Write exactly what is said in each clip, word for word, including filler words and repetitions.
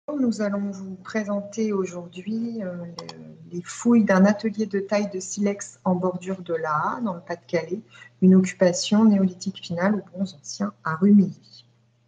Nous allons vous présenter aujourd'hui euh, les, les fouilles d'un atelier de taille de silex en bordure de l'A A, dans le Pas-de-Calais, une occupation néolithique finale aux bronze anciens à Rumilly.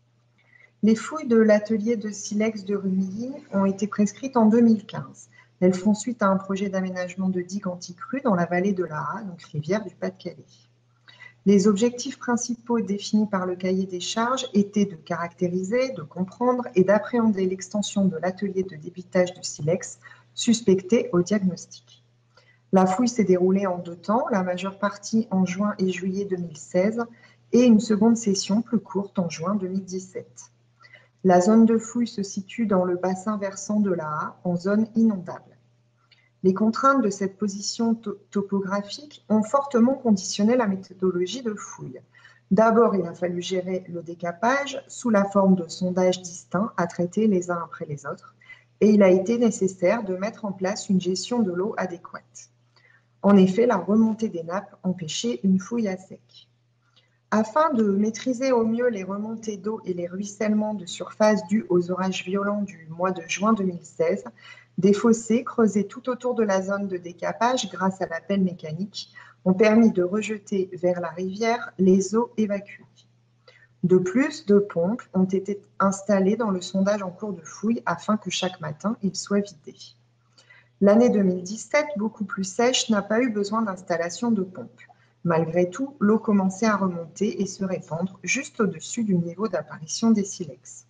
Les fouilles de l'atelier de silex de Rumilly ont été prescrites en deux mille quinze. Elles font suite à un projet d'aménagement de digue anti-crue dans la vallée de l'A A, donc rivière du Pas-de-Calais. Les objectifs principaux définis par le cahier des charges étaient de caractériser, de comprendre et d'appréhender l'extension de l'atelier de débitage de silex suspecté au diagnostic. La fouille s'est déroulée en deux temps, la majeure partie en juin et juillet deux mille seize et une seconde session plus courte en juin deux mille dix-sept. La zone de fouille se situe dans le bassin versant de l'A A, en zone inondable. Les contraintes de cette position to topographique ont fortement conditionné la méthodologie de fouille. D'abord, il a fallu gérer le décapage sous la forme de sondages distincts à traiter les uns après les autres, et il a été nécessaire de mettre en place une gestion de l'eau adéquate. En effet, la remontée des nappes empêchait une fouille à sec. Afin de maîtriser au mieux les remontées d'eau et les ruissellements de surface dus aux orages violents du mois de juin deux mille seize, des fossés creusés tout autour de la zone de décapage grâce à la pelle mécanique ont permis de rejeter vers la rivière les eaux évacuées. De plus, deux pompes ont été installées dans le sondage en cours de fouille afin que chaque matin, il soit vidé. L'année deux mille dix-sept, beaucoup plus sèche, n'a pas eu besoin d'installation de pompes. Malgré tout, l'eau commençait à remonter et se répandre juste au-dessus du niveau d'apparition des silex.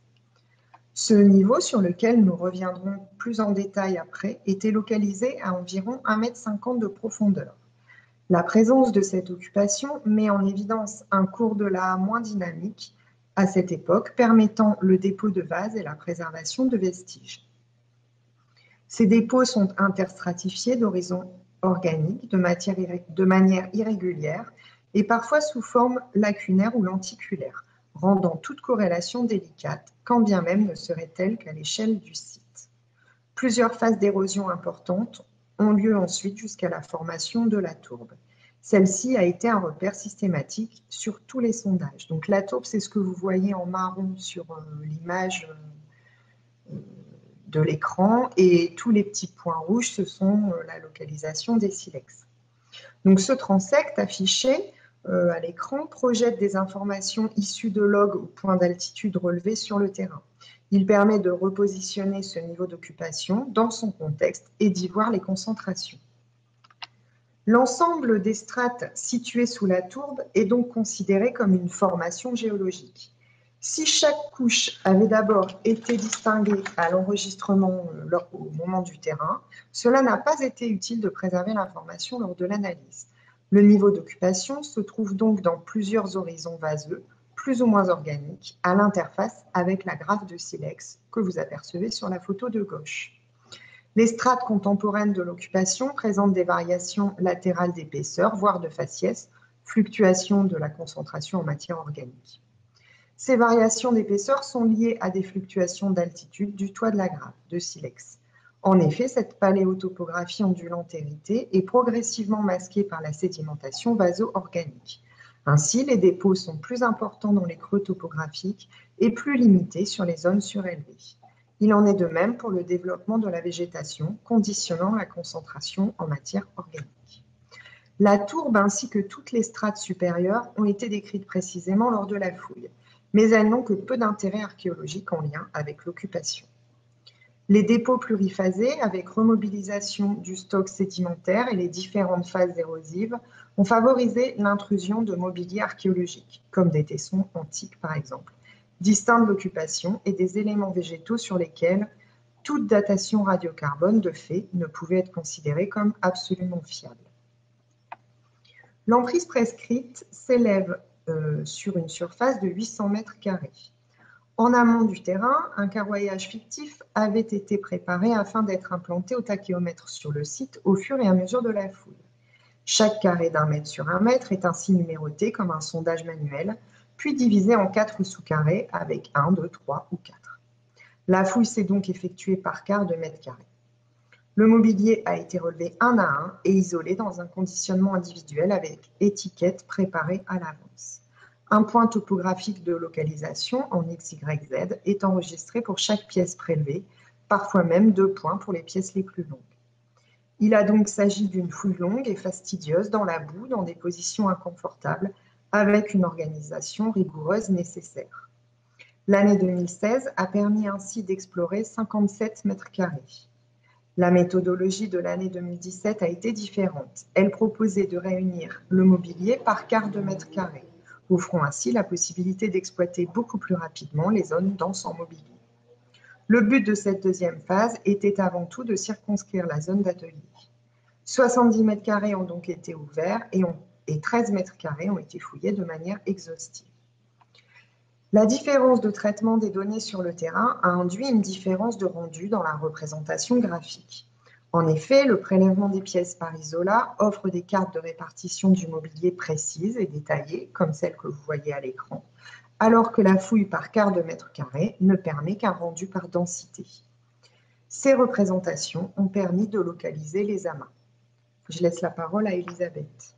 Ce niveau, sur lequel nous reviendrons plus en détail après, était localisé à environ un mètre cinquante de profondeur. La présence de cette occupation met en évidence un cours de l'A A moins dynamique à cette époque, permettant le dépôt de vase et la préservation de vestiges. Ces dépôts sont interstratifiés d'horizons organiques de, matière, de manière irrégulière et parfois sous forme lacunaire ou lenticulaire, rendant toute corrélation délicate, quand bien même ne serait-elle qu'à l'échelle du site. Plusieurs phases d'érosion importantes ont lieu ensuite jusqu'à la formation de la tourbe. Celle-ci a été un repère systématique sur tous les sondages. Donc la tourbe, c'est ce que vous voyez en marron sur euh, l'image euh, de l'écran, et tous les petits points rouges, ce sont euh, la localisation des silex. Donc ce transect affiché Euh, à l'écran projette des informations issues de logs au point d'altitude relevé sur le terrain. Il permet de repositionner ce niveau d'occupation dans son contexte et d'y voir les concentrations. L'ensemble des strates situées sous la tourbe est donc considéré comme une formation géologique. Si chaque couche avait d'abord été distinguée à l'enregistrement euh, au moment du terrain, cela n'a pas été utile de préserver l'information lors de l'analyse. Le niveau d'occupation se trouve donc dans plusieurs horizons vaseux, plus ou moins organiques, à l'interface avec la grappe de silex que vous apercevez sur la photo de gauche. Les strates contemporaines de l'occupation présentent des variations latérales d'épaisseur, voire de faciès, fluctuation de la concentration en matière organique. Ces variations d'épaisseur sont liées à des fluctuations d'altitude du toit de la grappe de silex. En effet, cette paléotopographie ondulante héritée est progressivement masquée par la sédimentation vaso-organique. Ainsi, les dépôts sont plus importants dans les creux topographiques et plus limités sur les zones surélevées. Il en est de même pour le développement de la végétation, conditionnant la concentration en matière organique. La tourbe ainsi que toutes les strates supérieures ont été décrites précisément lors de la fouille, mais elles n'ont que peu d'intérêt archéologique en lien avec l'occupation. Les dépôts pluriphasés, avec remobilisation du stock sédimentaire et les différentes phases érosives, ont favorisé l'intrusion de mobilier archéologique, comme des tessons antiques par exemple, distincts de l'occupation et des éléments végétaux sur lesquels toute datation radiocarbone de fait ne pouvait être considérée comme absolument fiable. L'emprise prescrite s'élève euh, sur une surface de huit cents mètres carrés. En amont du terrain, un carroyage fictif avait été préparé afin d'être implanté au tachéomètre sur le site au fur et à mesure de la fouille. Chaque carré d'un mètre sur un mètre est ainsi numéroté comme un sondage manuel, puis divisé en quatre sous-carrés avec un, deux, trois ou quatre. La fouille s'est donc effectuée par quart de mètre carré. Le mobilier a été relevé un à un et isolé dans un conditionnement individuel avec étiquette préparée à l'avance. Un point topographique de localisation en X Y Z est enregistré pour chaque pièce prélevée parfois même deux points pour les pièces les plus longues. Il a donc s'agi d'une fouille longue et fastidieuse dans la boue, dans des positions inconfortables, avec une organisation rigoureuse nécessaire. L'année deux mille seize a permis ainsi d'explorer cinquante-sept mètres carrés. La méthodologie de l'année deux mille dix-sept a été différente. Elle proposait de réunir le mobilier par quart de mètre carré, offrant ainsi la possibilité d'exploiter beaucoup plus rapidement les zones denses en mobilier. Le but de cette deuxième phase était avant tout de circonscrire la zone d'atelier. soixante-dix mètres carrés ont donc été ouverts et, ont, et treize mètres carrés ont été fouillés de manière exhaustive. La différence de traitement des données sur le terrain a induit une différence de rendu dans la représentation graphique. En effet, le prélèvement des pièces par Isola offre des cartes de répartition du mobilier précises et détaillées, comme celles que vous voyez à l'écran, alors que la fouille par quart de mètre carré ne permet qu'un rendu par densité. Ces représentations ont permis de localiser les amas. Je laisse la parole à Elisabeth.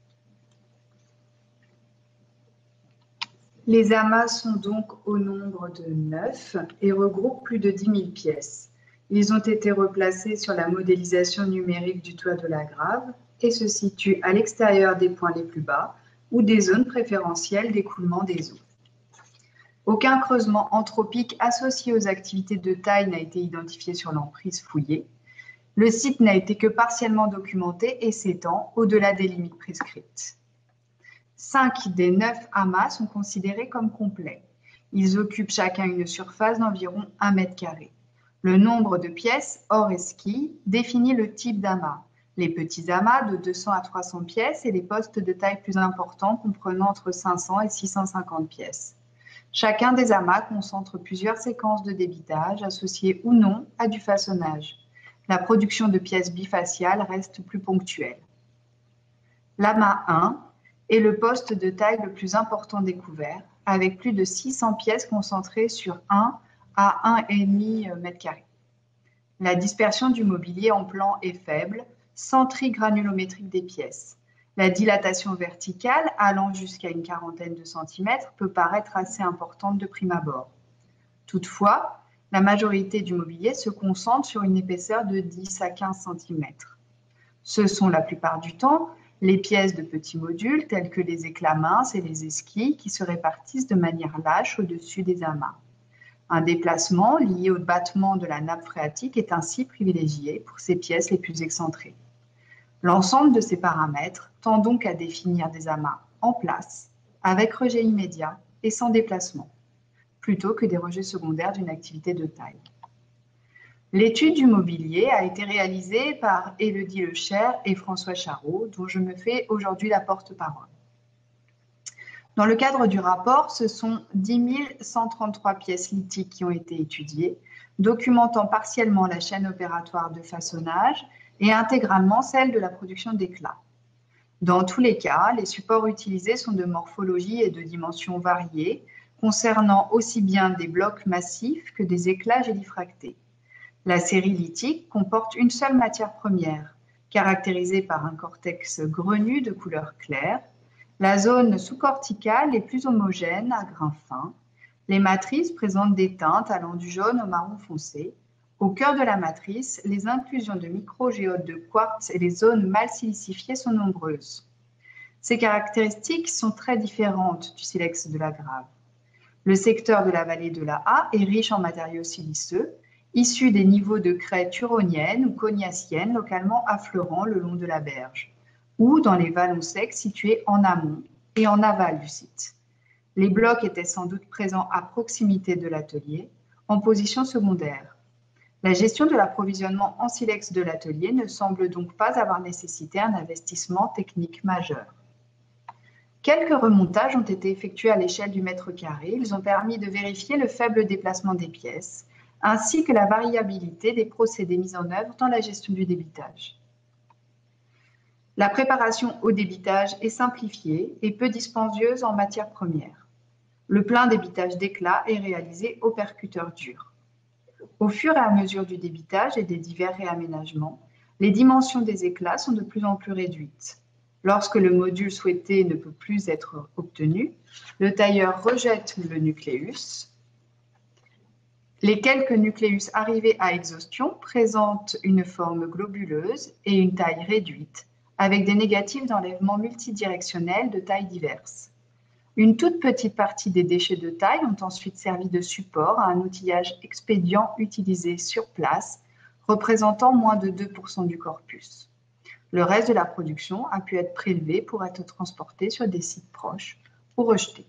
Les amas sont donc au nombre de neuf et regroupent plus de dix mille pièces. Ils ont été replacés sur la modélisation numérique du toit de la grave et se situent à l'extérieur des points les plus bas ou des zones préférentielles d'écoulement des eaux. Aucun creusement anthropique associé aux activités de taille n'a été identifié sur l'emprise fouillée. Le site n'a été que partiellement documenté et s'étend au-delà des limites prescrites. Cinq des neuf amas sont considérés comme complets. Ils occupent chacun une surface d'environ un mètre carré. Le nombre de pièces hors esquille définit le type d'amas. Les petits amas de deux cents à trois cents pièces et les postes de taille plus importants comprenant entre cinq cents et six cent cinquante pièces. Chacun des amas concentre plusieurs séquences de débitage associées ou non à du façonnage. La production de pièces bifaciales reste plus ponctuelle. L'amas un est le poste de taille le plus important découvert, avec plus de six cents pièces concentrées sur un à un virgule cinq mètres carrés. La dispersion du mobilier en plan est faible, sans tri granulométrique des pièces. La dilatation verticale, allant jusqu'à une quarantaine de centimètres, peut paraître assez importante de prime abord. Toutefois, la majorité du mobilier se concentre sur une épaisseur de dix à quinze centimètres. Ce sont la plupart du temps les pièces de petits modules tels que les éclats minces et les esquilles qui se répartissent de manière lâche au-dessus des amas. Un déplacement lié au battement de la nappe phréatique est ainsi privilégié pour ces pièces les plus excentrées. L'ensemble de ces paramètres tend donc à définir des amas en place, avec rejet immédiat et sans déplacement, plutôt que des rejets secondaires d'une activité de taille. L'étude du mobilier a été réalisée par Élodie Lecher et François Charot, dont je me fais aujourd'hui la porte-parole. Dans le cadre du rapport, ce sont dix mille cent trente-trois pièces lithiques qui ont été étudiées, documentant partiellement la chaîne opératoire de façonnage et intégralement celle de la production d'éclats. Dans tous les cas, les supports utilisés sont de morphologie et de dimensions variées, concernant aussi bien des blocs massifs que des éclats gélifractés. La série lithique comporte une seule matière première, caractérisée par un cortex grenu de couleur claire. La zone sous-corticale est plus homogène à grains fins. Les matrices présentent des teintes allant du jaune au marron foncé. Au cœur de la matrice, les inclusions de microgéodes de quartz et les zones mal silicifiées sont nombreuses. Ces caractéristiques sont très différentes du silex de la grave. Le secteur de la vallée de la A est riche en matériaux siliceux, issus des niveaux de craie turonienne ou cognacienne localement affleurant le long de la berge, ou dans les vallons secs situés en amont et en aval du site. Les blocs étaient sans doute présents à proximité de l'atelier, en position secondaire. La gestion de l'approvisionnement en silex de l'atelier ne semble donc pas avoir nécessité un investissement technique majeur. Quelques remontages ont été effectués à l'échelle du mètre carré. Ils ont permis de vérifier le faible déplacement des pièces, ainsi que la variabilité des procédés mis en œuvre dans la gestion du débitage. La préparation au débitage est simplifiée et peu dispendieuse en matière première. Le plein débitage d'éclats est réalisé au percuteur dur. Au fur et à mesure du débitage et des divers réaménagements, les dimensions des éclats sont de plus en plus réduites. Lorsque le module souhaité ne peut plus être obtenu, le tailleur rejette le nucléus. Les quelques nucléus arrivés à exhaustion présentent une forme globuleuse et une taille réduite, avec des négatifs d'enlèvement multidirectionnels de tailles diverses. Une toute petite partie des déchets de taille ont ensuite servi de support à un outillage expédient utilisé sur place, représentant moins de deux pour cent du corpus. Le reste de la production a pu être prélevé pour être transporté sur des sites proches ou rejeté.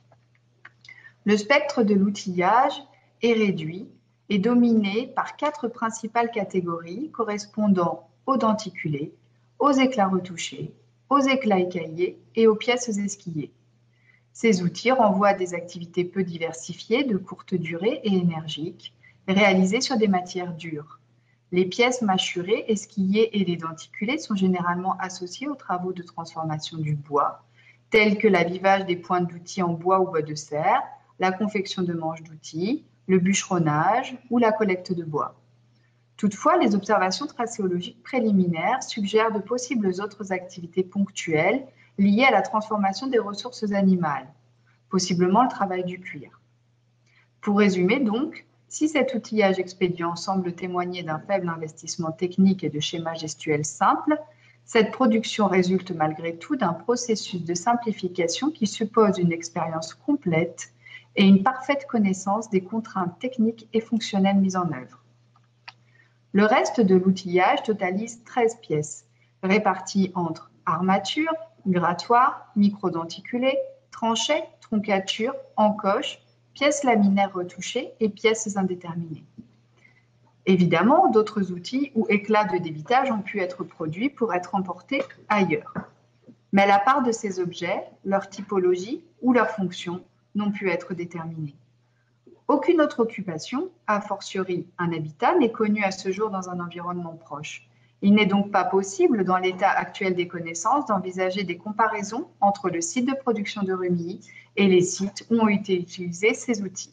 Le spectre de l'outillage est réduit et dominé par quatre principales catégories correspondant aux denticulés, aux éclats retouchés, aux éclats écaillés et aux pièces esquillées. Ces outils renvoient à des activités peu diversifiées, de courte durée et énergiques, réalisées sur des matières dures. Les pièces mâchurées, esquillées et les denticulés sont généralement associés aux travaux de transformation du bois, tels que l'avivage des pointes d'outils en bois ou bois de serre, la confection de manches d'outils, le bûcheronnage ou la collecte de bois. Toutefois, les observations tracéologiques préliminaires suggèrent de possibles autres activités ponctuelles liées à la transformation des ressources animales, possiblement le travail du cuir. Pour résumer donc, si cet outillage expédient semble témoigner d'un faible investissement technique et de schémas gestuels simples, cette production résulte malgré tout d'un processus de simplification qui suppose une expérience complète et une parfaite connaissance des contraintes techniques et fonctionnelles mises en œuvre. Le reste de l'outillage totalise treize pièces, réparties entre armature, grattoir, microdenticulé, tranchet, troncature, encoche, pièces laminaires retouchées et pièces indéterminées. Évidemment, d'autres outils ou éclats de débitage ont pu être produits pour être emportés ailleurs. Mais la part de ces objets, leur typologie ou leur fonction n'ont pu être déterminées. Aucune autre occupation, a fortiori un habitat, n'est connue à ce jour dans un environnement proche. Il n'est donc pas possible, dans l'état actuel des connaissances, d'envisager des comparaisons entre le site de production de Rumilly et les sites où ont été utilisés ces outils.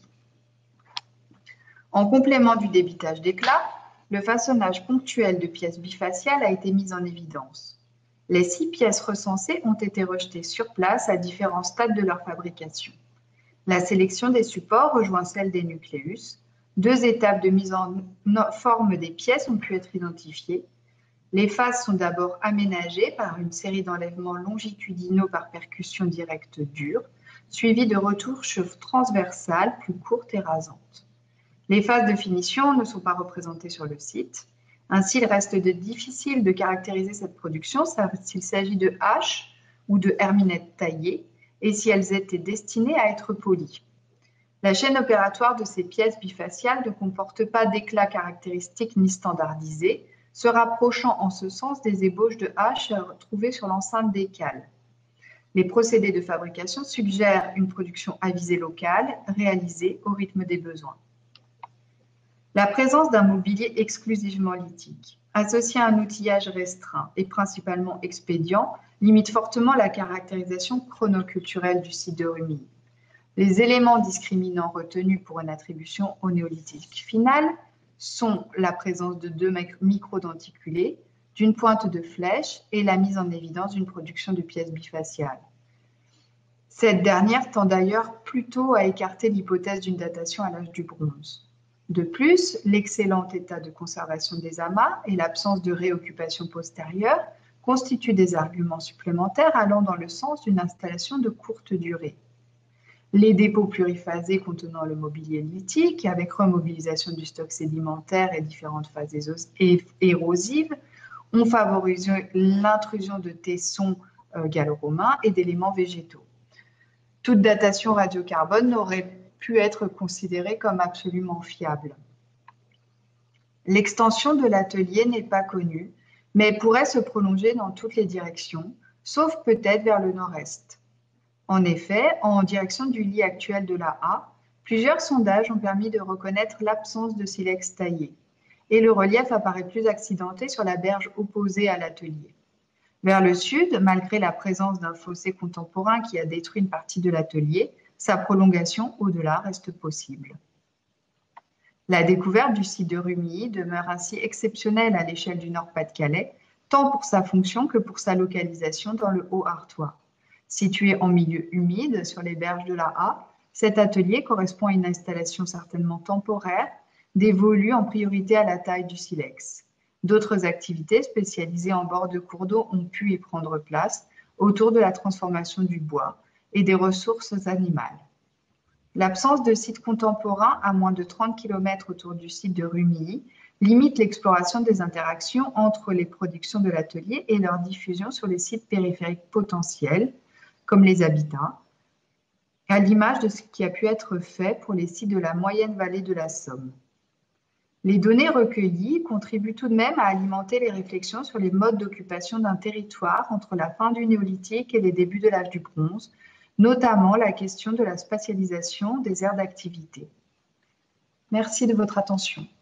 En complément du débitage d'éclats, le façonnage ponctuel de pièces bifaciales a été mis en évidence. Les six pièces recensées ont été rejetées sur place à différents stades de leur fabrication. La sélection des supports rejoint celle des nucléus. Deux étapes de mise en forme des pièces ont pu être identifiées. Les faces sont d'abord aménagées par une série d'enlèvements longitudinaux par percussion directe dure, suivies de retouches transversales plus courtes et rasantes. Les phases de finition ne sont pas représentées sur le site. Ainsi, il reste de difficile de caractériser cette production s'il s'agit de haches ou de herminettes taillées et si elles étaient destinées à être polies. La chaîne opératoire de ces pièces bifaciales ne comporte pas d'éclats caractéristiques ni standardisés, se rapprochant en ce sens des ébauches de haches trouvées sur l'enceinte des cales. Les procédés de fabrication suggèrent une production à visée locale, réalisée au rythme des besoins. La présence d'un mobilier exclusivement lithique, associé à un outillage restreint et principalement expédient, limite fortement la caractérisation chronoculturelle du site de Rumilly. Les éléments discriminants retenus pour une attribution au néolithique final sont la présence de deux microdenticulés, d'une pointe de flèche et la mise en évidence d'une production de pièces bifaciales. Cette dernière tend d'ailleurs plutôt à écarter l'hypothèse d'une datation à l'âge du bronze. De plus, l'excellent état de conservation des amas et l'absence de réoccupation postérieure constituent des arguments supplémentaires allant dans le sens d'une installation de courte durée. Les dépôts pluriphasés contenant le mobilier lithique, avec remobilisation du stock sédimentaire et différentes phases érosives, ont favorisé l'intrusion de tessons euh, gallo-romains et d'éléments végétaux. Toute datation radiocarbone n'aurait pu être considérée comme absolument fiable. L'extension de l'atelier n'est pas connue, mais pourrait se prolonger dans toutes les directions, sauf peut-être vers le nord-est. En effet, en direction du lit actuel de la A, plusieurs sondages ont permis de reconnaître l'absence de silex taillé, et le relief apparaît plus accidenté sur la berge opposée à l'atelier. Vers le sud, malgré la présence d'un fossé contemporain qui a détruit une partie de l'atelier, sa prolongation au-delà reste possible. La découverte du site de Rumilly demeure ainsi exceptionnelle à l'échelle du Nord-Pas-de-Calais, tant pour sa fonction que pour sa localisation dans le Haut-Artois. Situé en milieu humide sur les berges de la A, Cet atelier correspond à une installation certainement temporaire, dévolue en priorité à la taille du silex. D'autres activités spécialisées en bord de cours d'eau ont pu y prendre place autour de la transformation du bois et des ressources animales. L'absence de site contemporain à moins de trente kilomètres autour du site de Rumilly limite l'exploration des interactions entre les productions de l'atelier et leur diffusion sur les sites périphériques potentiels, comme les habitats, à l'image de ce qui a pu être fait pour les sites de la moyenne vallée de la Somme. Les données recueillies contribuent tout de même à alimenter les réflexions sur les modes d'occupation d'un territoire entre la fin du néolithique et les débuts de l'âge du bronze, notamment la question de la spatialisation des aires d'activité. Merci de votre attention.